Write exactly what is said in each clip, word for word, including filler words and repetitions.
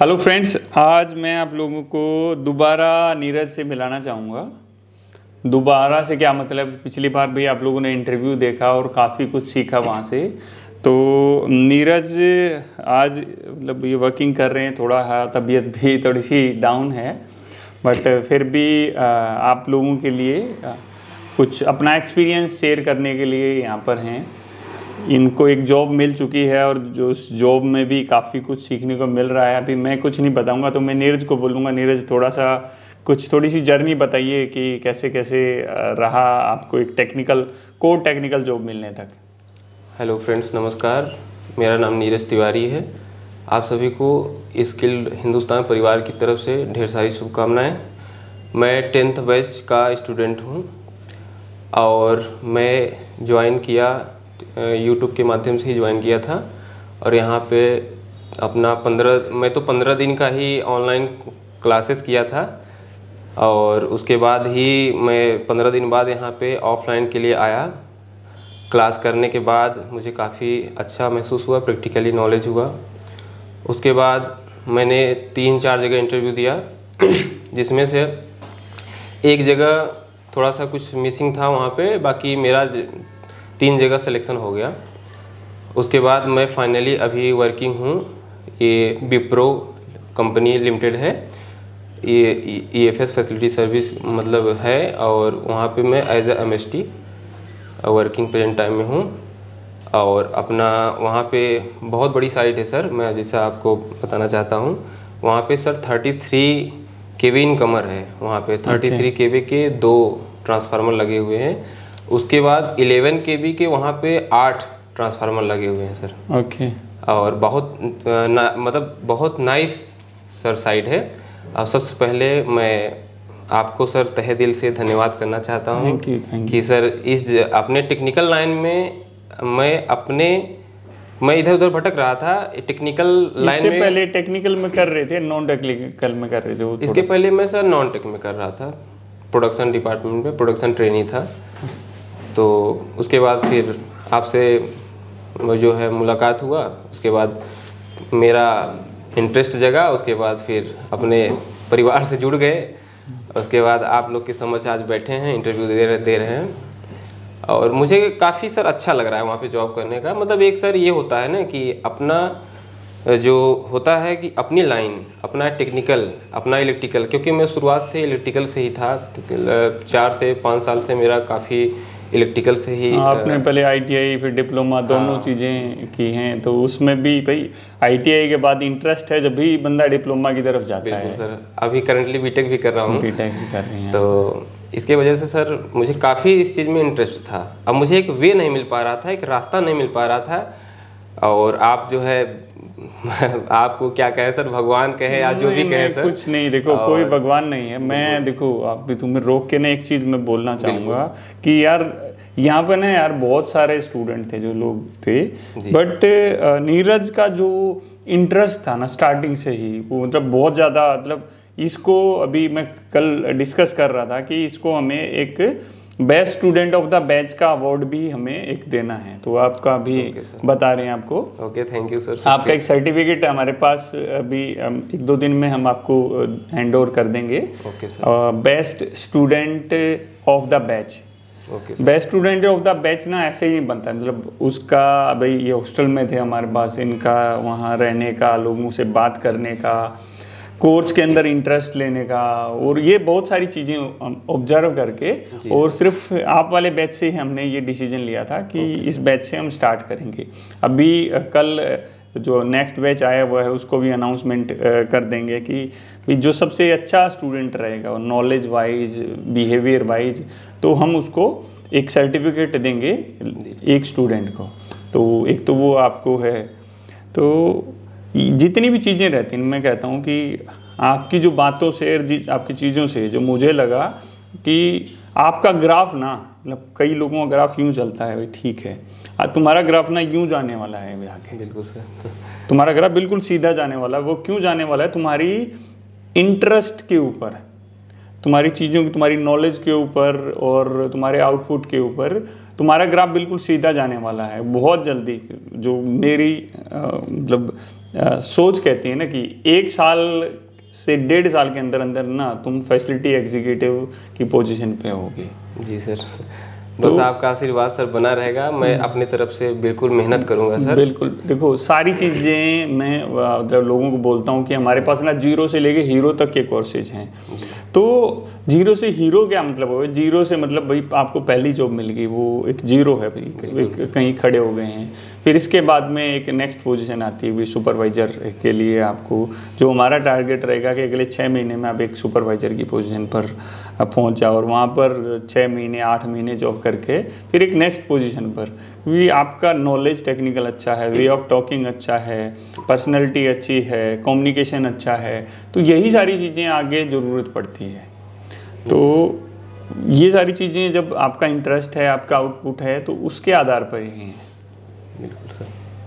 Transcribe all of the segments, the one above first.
Hello friends, आज मैं आप लोगों को दोबारा नीरज से मिलाना चाहूँगा। दोबारा से क्या मतलब, पिछली बार भी आप लोगों ने इंटरव्यू देखा और काफ़ी कुछ सीखा वहाँ से। तो नीरज आज मतलब ये वर्किंग कर रहे हैं, थोड़ा हाँ तबीयत भी थोड़ी सी डाउन है, बट फिर भी आप लोगों के लिए कुछ अपना एक्सपीरियंस शेयर करने के लिए यहाँ पर हैं। इनको एक जॉब मिल चुकी है और जो उस जॉब में भी काफ़ी कुछ सीखने को मिल रहा है। अभी मैं कुछ नहीं बताऊंगा, तो मैं नीरज को बोलूँगा, नीरज थोड़ा सा कुछ थोड़ी सी जर्नी बताइए कि कैसे कैसे रहा आपको एक टेक्निकल कोर टेक्निकल जॉब मिलने तक। हेलो फ्रेंड्स, नमस्कार। मेरा नाम नीरज तिवारी है। आप सभी को स्किल्ड हिंदुस्तान परिवार की तरफ से ढेर सारी शुभकामनाएं। मैं टेंथ बैच का स्टूडेंट हूं और मैं ज्वाइन किया यूट्यूब के माध्यम से ही ज्वाइन किया था। और यहाँ पे अपना पंद्रह मैं तो पंद्रह दिन का ही ऑनलाइन क्लासेस किया था और उसके बाद ही मैं पंद्रह दिन बाद यहाँ पे ऑफलाइन के लिए आया। क्लास करने के बाद मुझे काफ़ी अच्छा महसूस हुआ, प्रैक्टिकली नॉलेज हुआ। उसके बाद मैंने तीन चार जगह इंटरव्यू दिया जिसमें से एक जगह थोड़ा सा कुछ मिसिंग था वहाँ पे, बाकी मेरा तीन जगह सिलेक्शन हो गया। उसके बाद मैं फाइनली अभी वर्किंग हूँ। ये विप्रो कंपनी लिमिटेड है, ये E F S facility service मतलब है, और वहाँ पे मैं as A M S T working present time में हूँ। और अपना वहाँ पे बहुत बड़ी साइट है सर, मैं जैसा आपको बताना चाहता हूँ। वहाँ पे sir thirty three K V incomer है। वहाँ पे थर्टी थ्री के वी के दो ट्रांसफार्मर लगे हुए हैं। उसके बाद इलेवन के वी के वहाँ पे आठ ट्रांसफार्मर लगे हुए हैं सर। ओके। और बहुत ना, मतलब बहुत नाइस सर साइट है। और सबसे पहले मैं आपको सर तहे दिल से धन्यवाद करना चाहता हूँ कि सर इस अपने टेक्निकल लाइन में मैं अपने मैं इधर उधर भटक रहा था। टेक्निकल लाइन में पहले टेक्निकल में कर रहे थे, नॉन टेक्निकल में कर रहे थे? इसके पहले मैं सर नॉन टेक में कर रहा था, प्रोडक्शन डिपार्टमेंट में प्रोडक्शन ट्रेनी था। तो उसके बाद फिर आपसे जो है मुलाकात हुआ, उसके बाद मेरा इंटरेस्ट जगा, उसके बाद फिर अपने परिवार से जुड़ गए। उसके बाद आप लोग की समझ आज बैठे हैं, इंटरव्यू दे रहे दे रहे हैं और मुझे काफ़ी सर अच्छा लग रहा है वहाँ पे जॉब करने का। मतलब एक सर ये होता है ना कि अपना जो होता है कि अपनी लाइन, अपना टेक्निकल, अपना इलेक्ट्रिकल, क्योंकि मैं शुरुआत से इलेक्ट्रिकल से ही था। चार से पाँच साल से मेरा काफ़ी इलेक्ट्रिकल से ही। आपने पहले आई टी आई फिर डिप्लोमा दोनों चीज़ें की हैं, तो उसमें भी भाई आई टी आई के बाद इंटरेस्ट है जब भी बंदा डिप्लोमा की तरफ जाता है। सर अभी करंटली बी टेक भी कर रहा हूँ। बी टेक भी कर रही हैं। तो इसके वजह से सर मुझे काफ़ी इस चीज़ में इंटरेस्ट था। अब मुझे एक वे नहीं मिल पा रहा था, एक रास्ता नहीं मिल पा रहा था। और आप जो है आपको क्या कहे सर, भगवान कहे या जो भी कहे सर, कुछ नहीं। देखो कोई भगवान नहीं है। मैं देखो आप भी तुम्हें रोक के ना एक चीज़ मैं बोलना चाहूँगा कि यार यहाँ पर ना यार बहुत सारे स्टूडेंट थे जो लोग थे, बट नीरज का जो इंटरेस्ट था ना स्टार्टिंग से ही, वो मतलब बहुत ज़्यादा, मतलब इसको अभी मैं कल डिस्कस कर रहा था कि इसको हमें एक best student of the batch का अवार्ड भी हमें एक देना है। तो आपका भी बता रहे हैं आपको। Okay, thank you sir. आपका एक सर्टिफिकेट हमारे पास अभी एक दो दिन में हम आपको हैंड ओवर कर देंगे। Okay sir. Best student of the batch. Best student of the batch ना ऐसे ही बनता है, मतलब उसका भाई ये हॉस्टल में थे हमारे पास, इनका वहाँ रहने का, लोगों से बात करने का, कोर्स के अंदर इंटरेस्ट लेने का, और ये बहुत सारी चीज़ें ऑब्जर्व करके, और सिर्फ आप वाले बैच से ही हमने ये डिसीजन लिया था कि इस बैच से हम स्टार्ट करेंगे। अभी कल जो नेक्स्ट बैच आया हुआ है उसको भी अनाउंसमेंट कर देंगे कि भी जो सबसे अच्छा स्टूडेंट रहेगा नॉलेज वाइज, बिहेवियर वाइज, तो हम उसको एक सर्टिफिकेट देंगे एक स्टूडेंट को। तो एक तो वो आपको है। तो जितनी भी चीज़ें रहती हैं, मैं कहता हूँ कि आपकी जो बातों से और आपकी चीज़ों से जो मुझे लगा कि आपका ग्राफ ना, मतलब कई लोगों का ग्राफ यूँ चलता है भाई, ठीक है, आज तुम्हारा ग्राफ ना यूँ जाने वाला है अभी आगे। बिल्कुल सर, तुम्हारा ग्राफ बिल्कुल सीधा जाने वाला है। वो क्यों जाने वाला है? तुम्हारी इंटरेस्ट के ऊपर, तुम्हारी चीज़ों की, तुम्हारी नॉलेज के ऊपर और तुम्हारे आउटपुट के ऊपर तुम्हारा ग्राफ बिल्कुल सीधा जाने वाला है बहुत जल्दी। जो मेरी मतलब आ, सोच कहती है ना कि एक साल से डेढ़ साल के अंदर अंदर ना तुम फैसिलिटी एग्जीक्यूटिव की पोजीशन पे होगे। जी सर, तो बस आपका आशीर्वाद सर बना रहेगा, मैं अपनी तरफ से बिल्कुल मेहनत करूंगा सर। बिल्कुल, देखो सारी चीज़ें मैं मतलब लोगों को बोलता हूँ कि हमारे पास ना जीरो से लेके हीरो तक के कोर्सेज हैं। तो जीरो से हीरो क्या मतलब हो, जीरो से मतलब भाई आपको पहली जॉब मिल गई, वो एक जीरो है भाई, एक कहीं खड़े हो गए हैं। फिर इसके बाद में एक नेक्स्ट पोजीशन आती है भाई सुपरवाइजर के लिए, आपको जो हमारा टारगेट रहेगा कि अगले छः महीने में आप एक सुपरवाइजर की पोजीशन पर पहुंच जाओ और वहाँ पर छः महीने आठ महीने जॉब करके फिर एक नेक्स्ट पोजीशन पर भी आपका नॉलेज टेक्निकल अच्छा है, वे ऑफ टॉकिंग अच्छा है, पर्सनैलिटी अच्छी है, कम्युनिकेशन अच्छा है, तो यही सारी चीज़ें आगे ज़रूरत पड़ती है। तो ये सारी चीज़ें जब आपका इंटरेस्ट है, आपका आउटपुट है, तो उसके आधार पर ही हैं। बिल्कुल सर।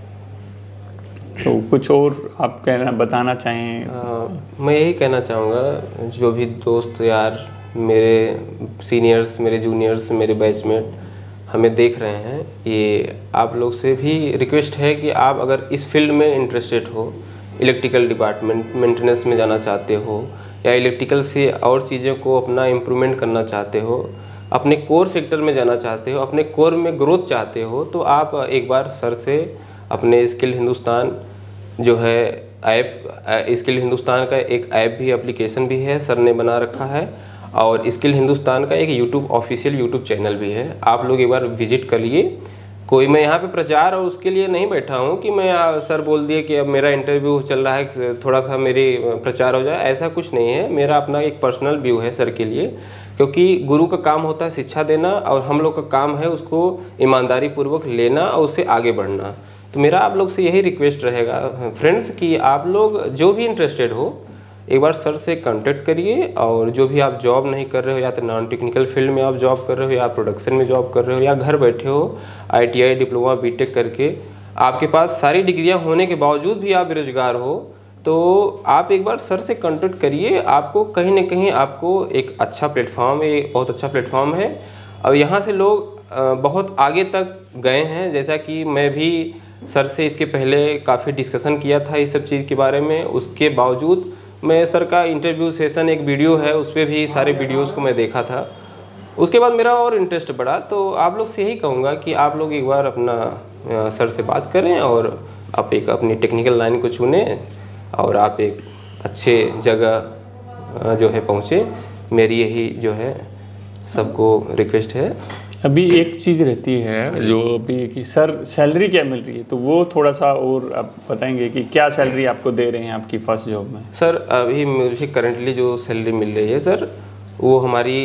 तो कुछ और आप कहना बताना चाहें? आ, मैं यही कहना चाहूँगा, जो भी दोस्त यार मेरे सीनियर्स, मेरे जूनियर्स, मेरे बैचमेट हमें देख रहे हैं, ये आप लोग से भी रिक्वेस्ट है कि आप अगर इस फील्ड में इंटरेस्टेड हो, इलेक्ट्रिकल डिपार्टमेंट मेंटेनेंस में जाना चाहते हो या इलेक्ट्रिकल से और चीज़ों को अपना इम्प्रूवमेंट करना चाहते हो, अपने कोर सेक्टर में जाना चाहते हो, अपने कोर में ग्रोथ चाहते हो, तो आप एक बार सर से अपने स्किल हिंदुस्तान जो है ऐप, स्किल हिंदुस्तान का एक ऐप भी, एप्लीकेशन भी है, सर ने बना रखा है, और स्किल हिंदुस्तान का एक यूट्यूब ऑफिशियल यूट्यूब चैनल भी है, आप लोग एक बार विजिट करिए। कोई मैं यहाँ पे प्रचार और उसके लिए नहीं बैठा हूँ कि मैं आ, सर बोल दिए कि अब मेरा इंटरव्यू चल रहा है, थोड़ा सा मेरी प्रचार हो जाए, ऐसा कुछ नहीं है। मेरा अपना एक पर्सनल व्यू है सर के लिए, क्योंकि गुरु का काम होता है शिक्षा देना और हम लोग का काम है उसको ईमानदारी पूर्वक लेना और उससे आगे बढ़ना। तो मेरा आप लोग से यही रिक्वेस्ट रहेगा फ्रेंड्स कि आप लोग जो भी इंटरेस्टेड हो एक बार सर से कांटेक्ट करिए, और जो भी आप जॉब नहीं कर रहे हो, या तो नॉन टेक्निकल फील्ड में आप जॉब कर रहे हो, या प्रोडक्शन में जॉब कर रहे हो, या घर बैठे हो आईटीआई डिप्लोमा बीटेक करके आपके पास सारी डिग्रियां होने के बावजूद भी आप बेरोजगार हो, तो आप एक बार सर से कांटेक्ट करिए। आपको कहीं ना कहीं आपको एक अच्छा प्लेटफॉर्म है, बहुत अच्छा प्लेटफॉर्म है, और यहाँ से लोग बहुत आगे तक गए हैं। जैसा कि मैं भी सर से इसके पहले काफ़ी डिस्कशन किया था इस सब चीज़ के बारे में, उसके बावजूद मैं सर का इंटरव्यू सेशन एक वीडियो है उस पर भी सारे वीडियोस को मैं देखा था, उसके बाद मेरा और इंटरेस्ट बढ़ा। तो आप लोग से यही कहूँगा कि आप लोग एक बार अपना सर से बात करें और आप एक अपनी टेक्निकल लाइन को चुनें और आप एक अच्छे जगह जो है पहुँचे। मेरी यही जो है सबको रिक्वेस्ट है। अभी एक चीज़ रहती है जो अभी कि सर सैलरी क्या मिल रही है, तो वो थोड़ा सा और आप बताएंगे कि क्या सैलरी आपको दे रहे हैं आपकी फर्स्ट जॉब में? सर अभी मुझे करंटली जो सैलरी मिल रही है सर, वो हमारी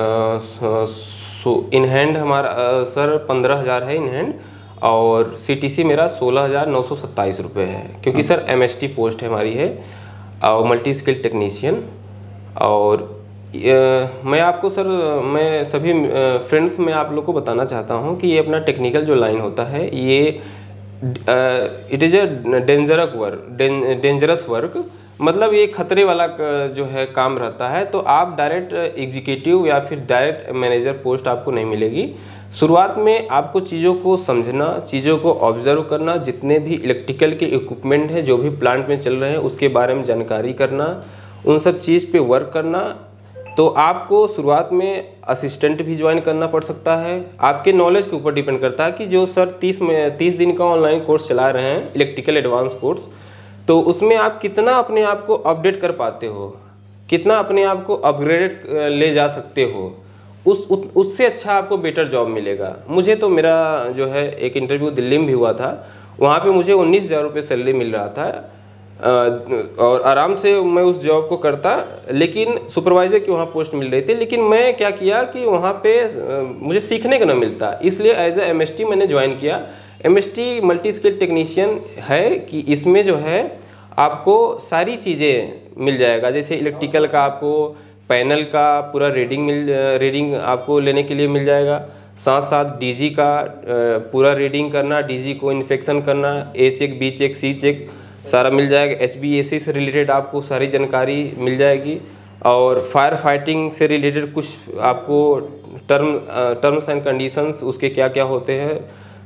इन हैंड हमारा आ, सर पंद्रह हज़ार है इन हैंड, और सीटीसी मेरा सोलह हज़ार नौ सौ सत्ताईस रुपये है, क्योंकि सर एमएसटी पोस्ट है हमारी है, और मल्टी स्किल टेक्नीशियन। और आ, मैं आपको सर मैं सभी फ्रेंड्स में आप लोग को बताना चाहता हूँ कि ये अपना टेक्निकल जो लाइन होता है, ये it is a dangerous work dangerous work मतलब ये खतरे वाला जो है काम रहता है। तो आप डायरेक्ट एग्जीक्यूटिव या फिर डायरेक्ट मैनेजर पोस्ट आपको नहीं मिलेगी। शुरुआत में आपको चीज़ों को समझना, चीज़ों को ऑब्जर्व करना, जितने भी इलेक्ट्रिकल के इक्विपमेंट हैं जो भी प्लांट में चल रहे हैं उसके बारे में जानकारी करना, उन सब चीज़ पे वर्क करना। तो आपको शुरुआत में असिस्टेंट भी ज्वाइन करना पड़ सकता है, आपके नॉलेज के ऊपर डिपेंड करता है कि जो सर तीस में तीस दिन का ऑनलाइन कोर्स चला रहे हैं इलेक्ट्रिकल एडवांस कोर्स, तो उसमें आप कितना अपने आप को अपडेट कर पाते हो, कितना अपने आप को अपग्रेड ले जा सकते हो, उस उससे अच्छा आपको बेटर जॉब मिलेगा। मुझे तो मेरा जो है एक इंटरव्यू दिल्ली में भी हुआ था, वहाँ पे मुझे उन्नीस हज़ार रुपये सैलरी मिल रहा था, और आराम से मैं उस जॉब को करता, लेकिन सुपरवाइज़र की वहाँ पोस्ट मिल रही थी। लेकिन मैं क्या किया कि वहाँ पे मुझे सीखने को ना मिलता, इसलिए एज ए एमएसटी मैंने ज्वाइन किया। एमएसटी मल्टी स्किल टेक्नीशियन है कि इसमें जो है आपको सारी चीज़ें मिल जाएगा, जैसे इलेक्ट्रिकल का आपको पैनल का पूरा रीडिंग मिल रीडिंग आपको लेने के लिए मिल जाएगा, साथ साथ डीजी का पूरा रीडिंग करना, डीजी को इन्फेक्शन करना, A check, B check, C check सारा मिल जाएगा। एचबीएसी से रिलेटेड आपको सारी जानकारी मिल जाएगी, और फायर फाइटिंग से रिलेटेड कुछ आपको टर्म टर्म्स एंड कंडीशंस उसके क्या क्या होते हैं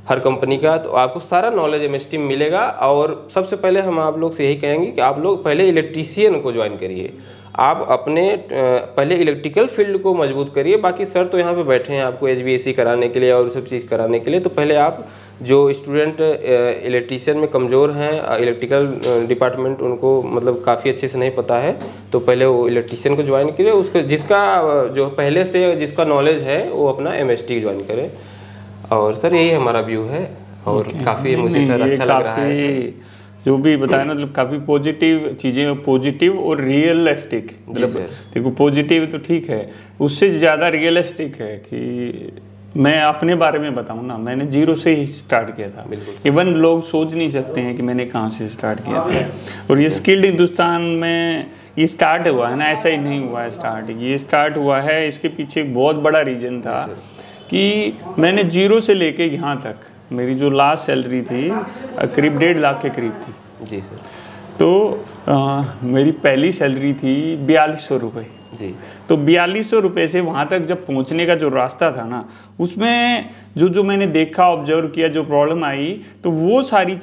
हर कंपनी का, तो आपको सारा नॉलेज एमएसटी में मिलेगा। और सबसे पहले हम आप लोग से यही कहेंगे कि आप लोग पहले इलेक्ट्रीशियन को ज्वाइन करिए। आप अपने पहले इलेक्ट्रिकल फील्ड को मजबूत करिए। बाकी सर तो यहाँ पे बैठे हैं आपको एचवीएसी कराने के लिए और सब चीज़ कराने के लिए। तो पहले आप जो स्टूडेंट इलेक्ट्रीशियन में कमज़ोर हैं, इलेक्ट्रिकल डिपार्टमेंट उनको मतलब काफ़ी अच्छे से नहीं पता है, तो पहले वो इलेक्ट्रीशियन को ज्वाइन करिए। उसके जिसका जो पहले से जिसका नॉलेज है वो अपना एमएसटी ज्वाइन करे। और सर यही हमारा व्यू है और okay. काफ़ी मुझे सर अच्छा लग रहा है जो भी बताया ना, मतलब काफ़ी पॉजिटिव चीज़ें, पॉजिटिव और रियलिस्टिक। मतलब देखो पॉजिटिव तो ठीक है, उससे ज़्यादा रियलिस्टिक है कि मैं अपने बारे में बताऊं ना, मैंने जीरो से ही स्टार्ट किया था। इवन लोग सोच नहीं सकते हैं कि मैंने कहाँ से स्टार्ट किया था। और ये स्किल्ड हिंदुस्तान में ये स्टार्ट हुआ है ना, ऐसा ही नहीं हुआ है स्टार्ट, ये स्टार्ट हुआ है। इसके पीछे एक बहुत बड़ा रीज़न था कि मैंने जीरो से लेके यहाँ तक, मेरी जो लास्ट सैलरी थी करीब डेढ़ लाख के करीब थी जी सर। तो आ, मेरी पहली सैलरी थी बयालीस सौ रुपये जी। तो बयालीस सौ रुपये से वहाँ तक जब पहुँचने का जो रास्ता था ना, उसमें जो जो मैंने देखा, ऑब्जर्व किया, जो प्रॉब्लम आई, तो वो सारी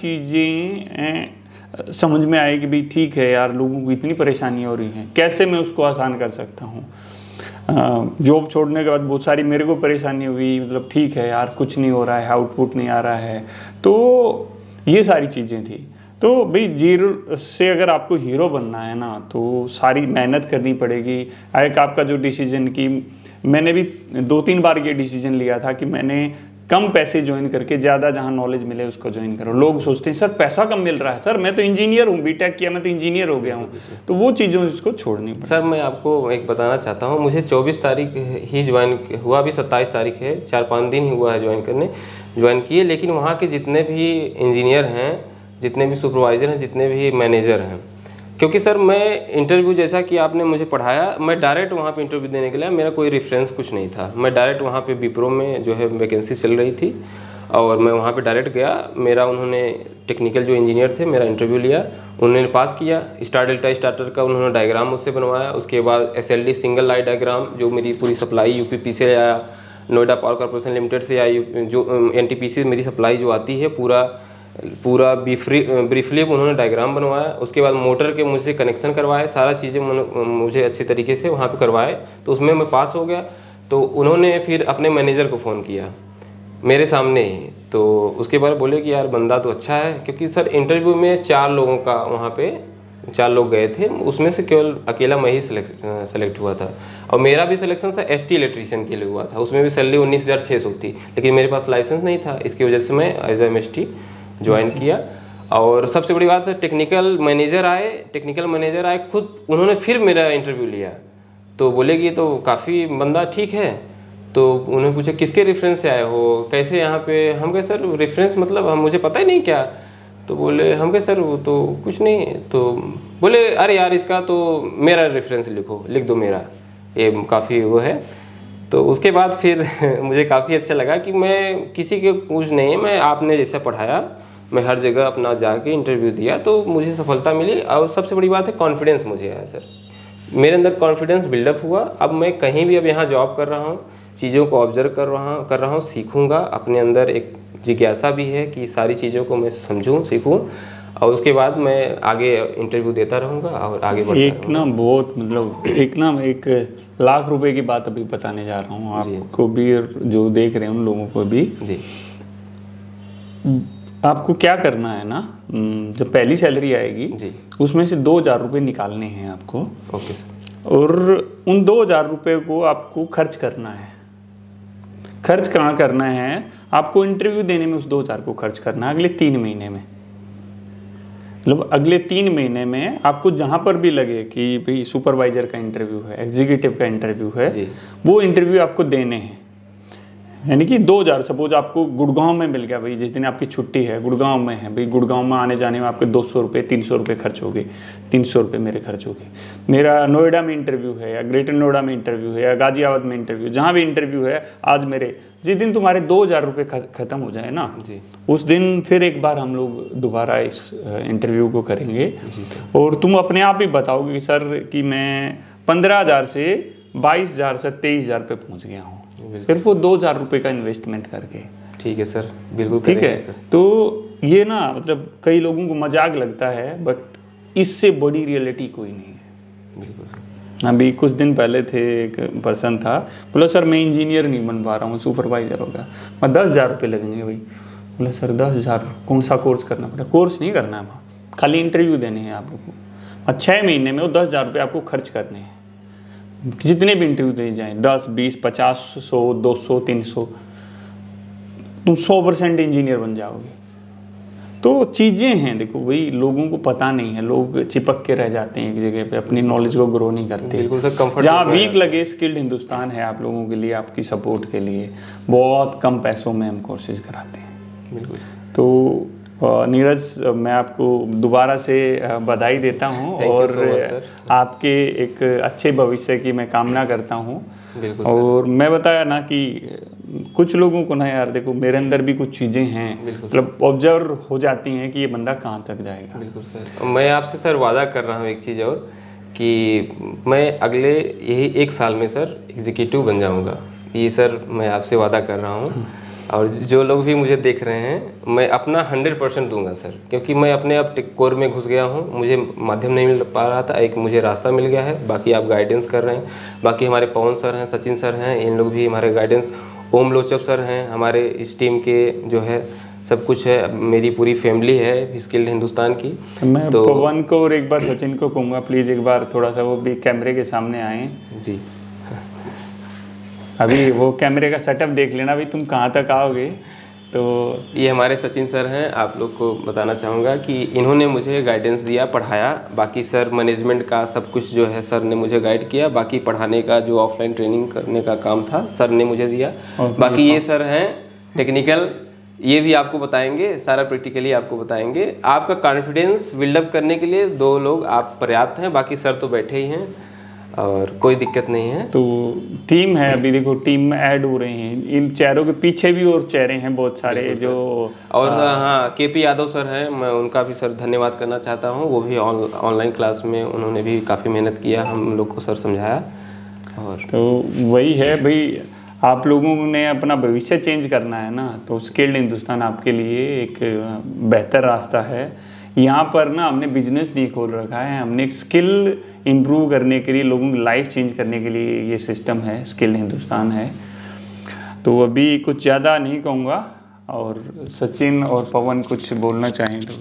चीज़ें समझ में आई कि भाई ठीक है यार, लोगों को इतनी परेशानी हो रही है, कैसे मैं उसको आसान कर सकता हूँ। जॉब छोड़ने के बाद बहुत सारी मेरे को परेशानी हुई, मतलब ठीक है यार कुछ नहीं हो रहा है, आउटपुट नहीं आ रहा है, तो ये सारी चीज़ें थी। तो भाई जीरो से अगर आपको हीरो बनना है ना, तो सारी मेहनत करनी पड़ेगी। एक आपका जो डिसीजन की, मैंने भी दो तीन बार ये डिसीजन लिया था कि मैंने कम पैसे ज्वाइन करके ज़्यादा जहाँ नॉलेज मिले उसको ज्वाइन करो। लोग सोचते हैं सर पैसा कम मिल रहा है, सर मैं तो इंजीनियर हूँ, बीटेक किया, मैं तो इंजीनियर हो गया हूँ, तो वो चीज़ों इसको छोड़नी पड़ेगी। सर मैं आपको एक बताना चाहता हूँ, मुझे चौबीस तारीख ही ज्वाइन हुआ, अभी सत्ताईस तारीख है, चार पाँच दिन ही हुआ है ज्वाइन करने ज्वाइन किए। लेकिन वहाँ के जितने भी इंजीनियर हैं, जितने भी सुपरवाइज़र हैं, जितने भी मैनेजर हैं, क्योंकि सर मैं इंटरव्यू जैसा कि आपने मुझे पढ़ाया, मैं डायरेक्ट वहाँ पे इंटरव्यू देने के लिए, मेरा कोई रेफरेंस कुछ नहीं था। मैं डायरेक्ट वहाँ पे विप्रो में जो है वैकेंसी चल रही थी और मैं वहाँ पे डायरेक्ट गया। मेरा उन्होंने टेक्निकल जो इंजीनियर थे, मेरा इंटरव्यू लिया, उन्होंने पास किया। स्टार डेल्टा स्टार्टर का उन्होंने डायग्राम मुझसे बनवाया। उसके बाद S L D single light diagram, जो मेरी पूरी सप्लाई यू पी पी से आया, नोएडा पावर कॉर्पोरेशन लिमिटेड से आई, जो एन टी पी सी मेरी सप्लाई जो आती है, पूरा पूरा ब्रीफली ब्रीफली उन्होंने डायग्राम बनवाया। उसके बाद मोटर के मुझसे कनेक्शन करवाए, सारा चीज़ें मुझे अच्छे तरीके से वहाँ पे करवाए, तो उसमें मैं पास हो गया। तो उन्होंने फिर अपने मैनेजर को फ़ोन किया मेरे सामने ही, तो उसके बाद बोले कि यार बंदा तो अच्छा है, क्योंकि सर इंटरव्यू में चार लोगों का वहाँ पे चार लोग गए थे, उसमें से केवल अकेला मैं ही सेलेक्ट सेलेक्ट हुआ था। और मेरा भी selection sir S T electrician के लिए हुआ था, उसमें भी सैलरी उन्नीस हज़ार छः सौ थी, लेकिन मेरे पास लाइसेंस नहीं था, इसकी वजह से मैं as M S T join किया। और सबसे बड़ी बात है, टेक्निकल मैनेजर आए टेक्निकल मैनेजर आए खुद, उन्होंने फिर मेरा इंटरव्यू लिया, तो बोले कि तो काफ़ी बंदा ठीक है। तो उन्होंने पूछा किसके रेफरेंस से आए हो, कैसे यहाँ पे? हम कहे सर रेफरेंस मतलब हम मुझे पता ही नहीं क्या। तो बोले, हम कहे सर वो तो कुछ नहीं। तो बोले अरे यार इसका तो मेरा रेफरेंस लिखो, लिख दो मेरा, ये काफ़ी वो है। तो उसके बाद फिर मुझे काफ़ी अच्छा लगा कि मैं किसी के कुछ नहीं, मैं आपने जैसा पढ़ाया मैं हर जगह अपना जाके इंटरव्यू दिया, तो मुझे सफलता मिली। और सबसे बड़ी बात है कॉन्फिडेंस मुझे आया सर, मेरे अंदर कॉन्फिडेंस बिल्डअप हुआ। अब मैं कहीं भी अब यहाँ जॉब कर रहा हूँ, चीज़ों को ऑब्जर्व कर रहा कर रहा हूँ, सीखूँगा। अपने अंदर एक जिज्ञासा भी है कि सारी चीज़ों को मैं समझूँ, सीखूँ, और उसके बाद मैं आगे इंटरव्यू देता रहूँगा और आगे बढ़ता एक ना बहुत मतलब एक ना एक लाख रुपए की बात अभी बताने जा रहा हूँ आपको भी, और जो देख रहे हैं उन लोगों को भी जी। आपको क्या करना है ना, जब पहली सैलरी आएगी जी, उसमें से दो हज़ार रुपये निकालने हैं आपको। Okay sir. और उन दो हज़ार रुपये को आपको खर्च करना है। खर्च कहाँ करना है? आपको इंटरव्यू देने में उस दो हज़ार को खर्च करना है अगले तीन महीने में। मतलब अगले तीन महीने में आपको जहाँ पर भी लगे कि भाई सुपरवाइजर का इंटरव्यू है, एग्जीक्यूटिव का इंटरव्यू है, वो इंटरव्यू आपको देने हैं। यानी कि दो हज़ार सपोज आपको गुड़गांव में मिल गया, भाई जिस दिन आपकी छुट्टी है गुड़गांव में है, भाई गुड़गांव में आने जाने में आपके दो सौ रुपये तीन सौ रुपये खर्च हो गए, तीन सौ रुपये मेरे खर्च हो गए। मेरा नोएडा में इंटरव्यू है, या ग्रेटर नोएडा में इंटरव्यू है, या गाजियाबाद में इंटरव्यू, जहाँ भी इंटरव्यू है आज मेरे, जिस दिन तुम्हारे दो हज़ार रुपये ख़त्म हो जाए ना जी, उस दिन फिर एक बार हम लोग दोबारा इस इंटरव्यू को करेंगे, और तुम अपने आप ही बताओगे कि सर कि मैं पंद्रह हज़ार से बाईस हज़ार से तेईस हज़ार पे पहुँच गया हूँ, सिर्फ वो दो हज़ार रुपये का इन्वेस्टमेंट करके। ठीक है सर, बिल्कुल ठीक करेंगे है सर। तो ये ना मतलब कई लोगों को मजाक लगता है, बट इससे बड़ी रियलिटी कोई नहीं है। बिल्कुल सर। अभी कुछ दिन पहले थे, एक पर्सन था, बोला सर मैं इंजीनियर नहीं बन पा रहा हूँ, सुपरवाइजर हो गया, मैं दस हज़ार रुपये लगेंगे भाई। बोला सर दस हज़ार कौन सा कोर्स करना पड़ता? कोर्स नहीं करना है वहाँ, खाली इंटरव्यू देने हैं आप लोगों को, और छः महीने में वो दस हज़ार रुपये आपको खर्च करने हैं। जितने भी इंटरव्यू दे जाएँ, दस बीस पचास सौ दो सौ तीन सौ, तुम सौ परसेंट इंजीनियर बन जाओगे। तो चीज़ें हैं, देखो भाई लोगों को पता नहीं है, लोग चिपक के रह जाते हैं एक जगह पे, अपनी नॉलेज को ग्रो नहीं करते। बिल्कुल सर, कंफर्ट जहाँ वीक लगे, स्किल्ड हिंदुस्तान है आप लोगों के लिए, आपकी सपोर्ट के लिए। बहुत कम पैसों में हम कोर्सेज कराते हैं। बिल्कुल। तो नीरज, मैं आपको दोबारा से बधाई देता हूँ और आपके एक अच्छे भविष्य की मैं कामना करता हूँ। और मैं बताया ना कि कुछ लोगों को ना यार देखो, मेरे अंदर भी कुछ चीज़ें हैं, मतलब ऑब्जर्व हो जाती हैं कि ये बंदा कहाँ तक जाएगा। बिल्कुल सर, मैं आपसे सर वादा कर रहा हूँ एक चीज़ और, कि मैं अगले यही एक साल में सर एग्जीक्यूटिव बन जाऊँगा। ये सर मैं आपसे वादा कर रहा हूँ। और जो लोग भी मुझे देख रहे हैं, मैं अपना हंड्रेड परसेंट दूंगा सर, क्योंकि मैं अपने आप कोर में घुस गया हूँ, मुझे माध्यम नहीं मिल पा रहा था, एक मुझे रास्ता मिल गया है। बाकी आप गाइडेंस कर रहे हैं, बाकी हमारे पवन सर हैं, सचिन सर हैं, इन लोग भी हमारे गाइडेंस, ओम लोचप सर हैं हमारे इस टीम के, जो है सब कुछ है, मेरी पूरी फैमिली है स्किल्ड हिंदुस्तान की। मैं तो पवन को और एक बार सचिन को कहूँगा प्लीज़ एक बार थोड़ा सा वो भी कैमरे के सामने आए जी। अभी वो कैमरे का सेटअप देख लेना भाई, तुम कहाँ तक आओगे। तो ये हमारे सचिन सर हैं, आप लोग को बताना चाहूँगा कि इन्होंने मुझे गाइडेंस दिया, पढ़ाया। बाकी सर मैनेजमेंट का सब कुछ जो है सर ने मुझे गाइड किया, बाकी पढ़ाने का जो ऑफलाइन ट्रेनिंग करने का काम था सर ने मुझे दिया। बाकी ये सर हैं टेक्निकल, ये भी आपको बताएंगे, सारा प्रैक्टिकली आपको बताएंगे। आपका कॉन्फिडेंस बिल्डअप करने के लिए दो लोग आप पर्याप्त हैं, बाकी सर तो बैठे ही हैं और कोई दिक्कत नहीं है। तो टीम है, अभी देखो टीम में ऐड हो रहे हैं, इन चेहरों के पीछे भी और चेहरे हैं बहुत सारे जो, और हाँ के पी यादव सर हैं, मैं उनका भी सर धन्यवाद करना चाहता हूँ। वो भी ऑनलाइन क्लास में उन्होंने भी काफ़ी मेहनत किया, हम लोग को सर समझाया। और तो वही है भाई, आप लोगों ने अपना भविष्य चेंज करना है ना, तो स्किल्ड हिंदुस्तान आपके लिए एक बेहतर रास्ता है। यहाँ पर ना हमने बिजनेस नहीं खोल रखा है, हमने एक स्किल इम्प्रूव करने के लिए, लोगों की लाइफ चेंज करने के लिए ये सिस्टम है, स्किल्ड हिंदुस्तान है। तो अभी कुछ ज़्यादा नहीं कहूँगा, और सचिन और पवन कुछ बोलना चाहें तो।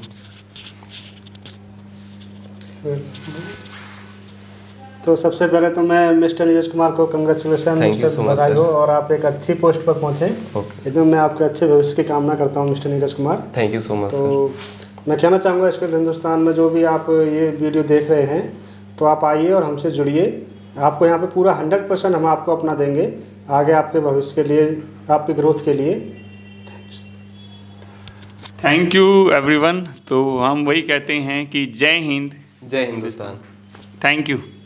तो सबसे पहले तो मैं मिस्टर नीरज कुमार को कंग्रेचुलेसन, मिस्टर बधाई हो, और आप एक अच्छी पोस्ट पर पहुँचे। एकदम मैं आपके अच्छे भविष्य की कामना करता हूँ mister Neeraj Kumar. Thank you so much. तो मैं कहना चाहूँगा स्किल्ड हिंदुस्तान में जो भी आप ये वीडियो देख रहे हैं, तो आप आइए और हमसे जुड़िए। आपको यहाँ पे पूरा हंड्रेड परसेंट हम आपको अपना देंगे आगे आपके भविष्य के लिए, आपकी ग्रोथ के लिए। Thank you everyone. तो हम वही कहते हैं कि जय हिंद, जय हिंदुस्तान। Thank you.